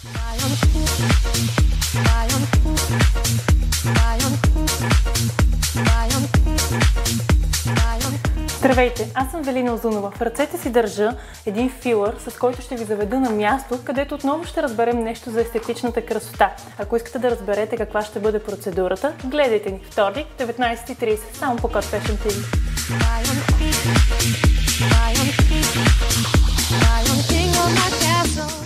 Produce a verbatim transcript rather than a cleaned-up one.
Здравейте, аз съм Велина Озунова. В ръцете си държа един филър, с който ще ви заведа на място, където отново ще разберем нещо за естетичната красота. Ако искате да разберете каква ще бъде процедурата, гледайте ни вторник, деветнайсет и трийсет, само по Code Fashion ти ви.